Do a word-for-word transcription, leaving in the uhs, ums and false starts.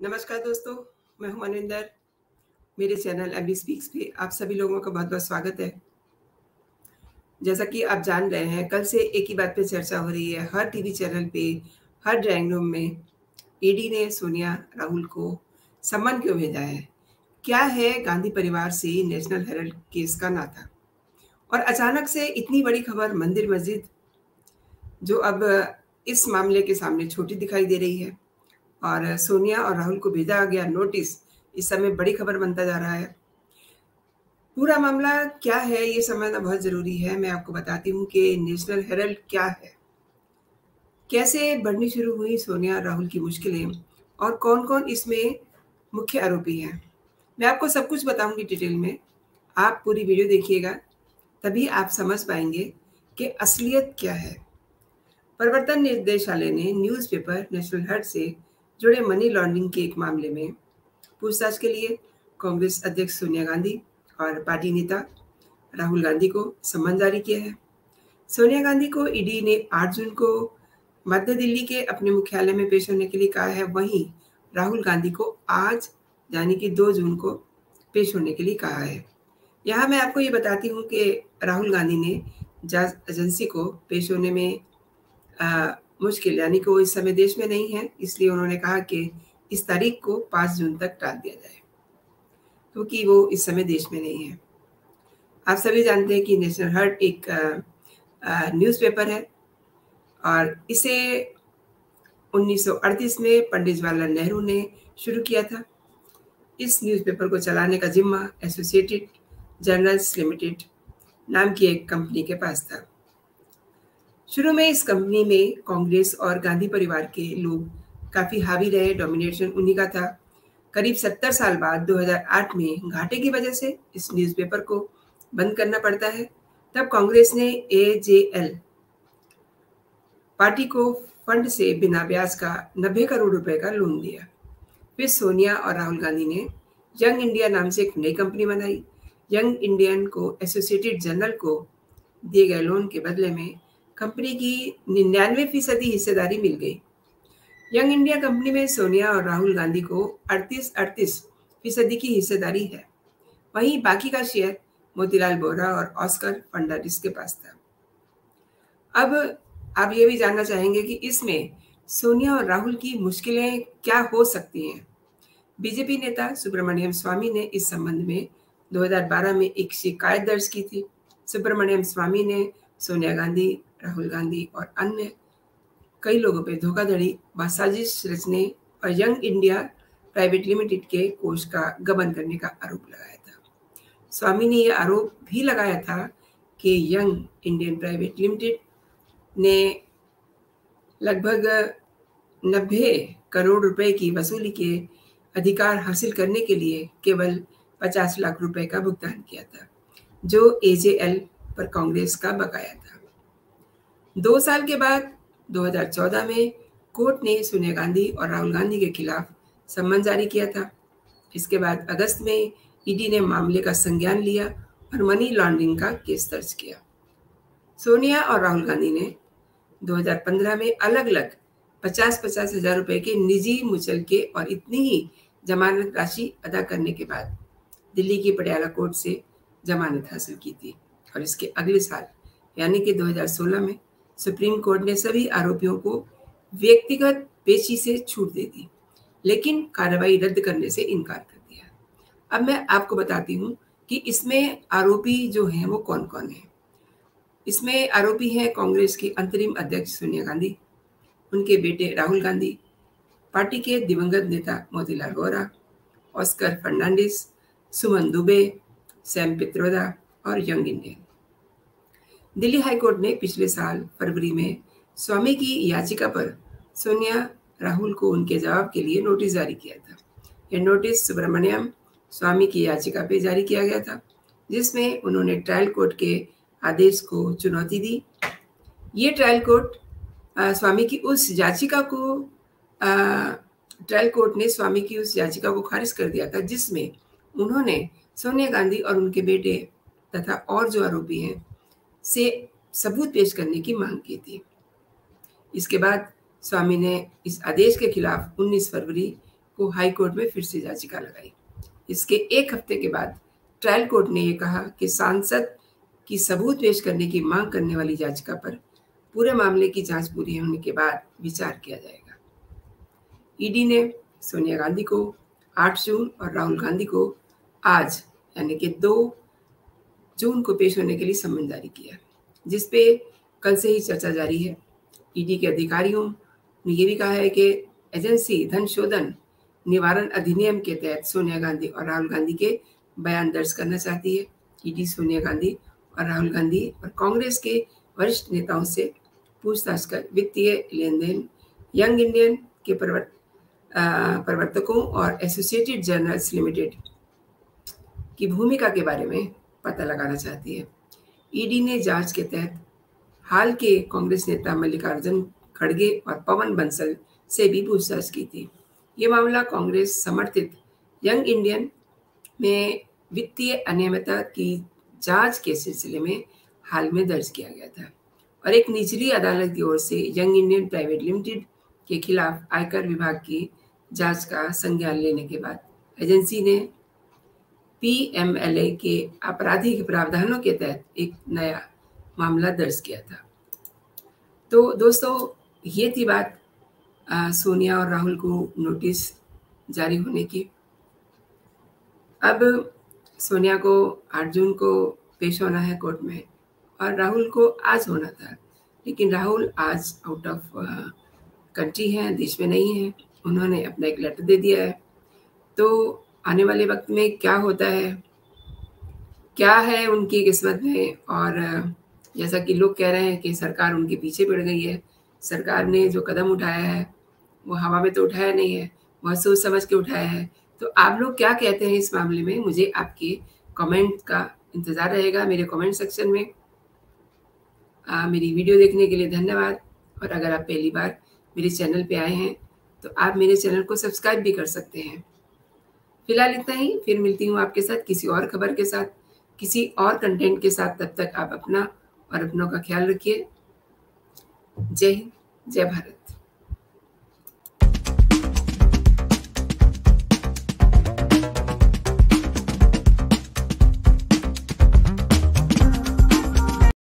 नमस्कार दोस्तों, मैं हूं मनिंदर। मेरे चैनल एमबी स्पीक्स पे आप सभी लोगों का बहुत-बहुत स्वागत है। जैसा कि आप जान रहे हैं, कल से एक ही बात पे चर्चा हो रही है। हर टीवी चैनल पे, हर ड्राइंग रूम में ईडी ने सोनिया राहुल को सम्मन क्यों भेजा है? क्या है गांधी परिवार से नेशनल हेराल्ड केस का नाता? और अचानक से इतनी बड़ी खबर मंदिर-मस्जिद जो अब इस मामले के सामने छोटी दिखाई दे रही है और सोनिया और राहुल को भेजा गया नोटिस इस समय बड़ी खबर बनता जा रहा है। पूरा मामला क्या है ये समझना बहुत ज़रूरी है। मैं आपको बताती हूँ कि नेशनल हेराल्ड क्या है? कैसे बढ़नी शुरू हुई सोनिया और राहुल की मुश्किलें और कौन-कौन इसमें मुख्य आरोपी हैं? मैं आपको सब कुछ बताऊँगी डिटेल में। आप पूरी वीडियो देखिएगा, तभी आप समझ पाएँगे कि असलियत क्या है। प्रवर्तन निर्देशालय ने न्यूज़पेपर नेशनल हेराल्ड से जुड़े मनी लॉन्ड्रिंग के एक मामले में पूछताछ के लिए कांग्रेस अध्यक्ष सोनिया गांधी और पार्टी नेता राहुल गांधी को सम्मन जारी किया है। सोनिया गांधी को ईडी ने आठ जून को मध्य दिल्ली के अपने मुख्यालय में पेश होने के लिए कहा है। वहीं राहुल गांधी को आज यानी कि दो जून को पेश होने के लिए कहा है। यहाँ मैं आपको ये बताती हूँ कि राहुल गांधी ने जांच एजेंसी को पेश होने में आ, मुश्किल यानी कि वो इस समय देश में नहीं है, इसलिए उन्होंने कहा कि इस तारीख को पाँच जून तक टाल दिया जाए, क्योंकि वो इस समय देश में नहीं है। आप सभी जानते हैं कि नेशनल हेराल्ड एक न्यूज़पेपर है और इसे उन्नीस सौ अड़तीस में पंडित जवाहरलाल नेहरू ने शुरू किया था। इस न्यूज़पेपर को चलाने का जिम्मा एसोसिएटेड जर्नल्स लिमिटेड नाम की एक कंपनी के पास था। शुरू में इस कंपनी में कांग्रेस और गांधी परिवार के लोग काफ़ी हावी रहे, डोमिनेशन उन्हीं का था। करीब सत्तर साल बाद दो हज़ार आठ में घाटे की वजह से इस न्यूज़पेपर को बंद करना पड़ता है। तब कांग्रेस ने एजेएल पार्टी को फंड से बिना ब्याज का नब्बे करोड़ रुपए का लोन दिया। फिर सोनिया और राहुल गांधी ने यंग इंडिया नाम से एक नई कंपनी बनाई। यंग इंडियन को एसोसिएटेड जर्नल को दिए गए लोन के बदले में कंपनी की निन्यानवे फीसदी हिस्सेदारी मिल गई। यंग इंडिया कंपनी में सोनिया और राहुल गांधी को अड़तीस अड़तीस फीसदी की हिस्सेदारी है। वहीं बाकी का शेयर मोतीलाल वोरा और ऑस्कर फर्नांडिस के पास था। अब आप ये भी जानना चाहेंगे कि इसमें सोनिया और राहुल की मुश्किलें क्या हो सकती हैं। बीजेपी नेता सुब्रमण्यम स्वामी ने इस संबंध में दो हज़ार बारह में एक शिकायत दर्ज की थी। सुब्रमण्यम स्वामी ने सोनिया गांधी, राहुल गांधी और अन्य कई लोगों पर धोखाधड़ी व साजिश रचने और यंग इंडिया प्राइवेट लिमिटेड के कोष का गबन करने का आरोप लगाया था। स्वामी ने यह आरोप भी लगाया था कि यंग इंडियन प्राइवेट लिमिटेड ने लगभग नब्बे करोड़ रुपए की वसूली के अधिकार हासिल करने के लिए केवल पचास लाख रुपए का भुगतान किया था, जो एजेएल पर कांग्रेस का बकाया था। दो साल के बाद दो हज़ार चौदह में कोर्ट ने सोनिया गांधी और राहुल गांधी के खिलाफ सम्मन जारी किया था। इसके बाद अगस्त में ईडी ने मामले का संज्ञान लिया और मनी लॉन्ड्रिंग का केस दर्ज किया। सोनिया और राहुल गांधी ने दो हज़ार पंद्रह में अलग अलग पचास पचास हजार रुपए के निजी मुचलके और इतनी ही जमानत राशि अदा करने के बाद दिल्ली की पटियाला कोर्ट से जमानत हासिल की थी और इसके अगले साल यानी कि दो हज़ार सोलह में सुप्रीम कोर्ट ने सभी आरोपियों को व्यक्तिगत पेशी से छूट दे दी, लेकिन कार्रवाई रद्द करने से इनकार कर दिया। अब मैं आपको बताती हूँ कि इसमें आरोपी जो हैं वो कौन कौन हैं। इसमें आरोपी हैं कांग्रेस की अंतरिम अध्यक्ष सोनिया गांधी, उनके बेटे राहुल गांधी, पार्टी के दिवंगत नेता मोतीलाल वोरा, ऑस्कर फर्नांडिस, सुमन दुबे, सैम पित्रोदा और यंग इंडियन। दिल्ली हाईकोर्ट ने पिछले साल फरवरी में स्वामी की याचिका पर सोनिया राहुल को उनके जवाब के लिए नोटिस जारी किया था। यह नोटिस सुब्रमण्यम स्वामी की याचिका पर जारी किया गया था, जिसमें उन्होंने ट्रायल कोर्ट के आदेश को चुनौती दी। ये ट्रायल कोर्ट आ, स्वामी की उस याचिका को आ, ट्रायल कोर्ट ने स्वामी की उस याचिका को खारिज कर दिया था, जिसमें उन्होंने सोनिया गांधी और उनके बेटे तथा और जो आरोपी हैं से सबूत पेश करने की मांग की थी। इसके बाद स्वामी ने इस आदेश के खिलाफ उन्नीस फरवरी को हाई कोर्ट में फिर से याचिका लगाई। इसके एक हफ्ते के बाद ट्रायल कोर्ट ने यह कहा कि सांसद की सबूत पेश करने की मांग करने वाली याचिका पर पूरे मामले की जांच पूरी होने के बाद विचार किया जाएगा। ईडी ने सोनिया गांधी को आठ जून और राहुल गांधी को आज यानी कि दो जून को पेश होने के लिए सम्मन जारी किया, जिसपे कल से ही चर्चा जारी है। ईडी के अधिकारियों ने यह भी कहा है कि एजेंसी धन शोधन निवारण अधिनियम के तहत सोनिया गांधी और राहुल गांधी के बयान दर्ज करना चाहती है। ईडी सोनिया गांधी और राहुल गांधी और कांग्रेस के वरिष्ठ नेताओं से पूछताछ कर वित्तीय लेन देन, यंग इंडियन के प्रवर्त प्रवर्तकों और एसोसिएटेड जर्नल्स लिमिटेड की भूमिका के बारे में पता लगाना चाहती है। ईडी ने जांच के तहत हाल के कांग्रेस नेता मल्लिकार्जुन खड़गे और पवन बंसल से भी पूछताछ की थी। ये मामला कांग्रेस समर्थित यंग इंडियन में वित्तीय अनियमितता की जांच के सिलसिले में हाल में दर्ज किया गया था और एक निचली अदालत की ओर से यंग इंडियन प्राइवेट लिमिटेड के खिलाफ आयकर विभाग की जांच का संज्ञान लेने के बाद एजेंसी ने पीएमएलए के आपराधिक प्रावधानों के तहत एक नया मामला दर्ज किया था। तो दोस्तों, ये थी बात आ, सोनिया और राहुल को नोटिस जारी होने की। अब सोनिया को आठ जून को पेश होना है कोर्ट में और राहुल को आज होना था, लेकिन राहुल आज आउट ऑफ कंट्री हैं, देश में नहीं है। उन्होंने अपना एक लेटर दे दिया है। तो आने वाले वक्त में क्या होता है, क्या है उनकी किस्मत में, और जैसा कि लोग कह रहे हैं कि सरकार उनके पीछे पड़ गई है। सरकार ने जो कदम उठाया है वो हवा में तो उठाया नहीं है, बहुत सोच समझ के उठाया है। तो आप लोग क्या कहते हैं इस मामले में, मुझे आपके कमेंट का इंतज़ार रहेगा मेरे कमेंट सेक्शन में। आ, मेरी वीडियो देखने के लिए धन्यवाद। और अगर आप पहली बार मेरे चैनल पे आए हैं तो आप मेरे चैनल को सब्सक्राइब भी कर सकते हैं। फिलहाल इतना ही, फिर मिलती हूँ आपके साथ किसी और खबर के साथ, किसी और कंटेंट के साथ। तब तक आप अपना और अपनों का ख्याल रखिए। जय हिंद, जय भारत।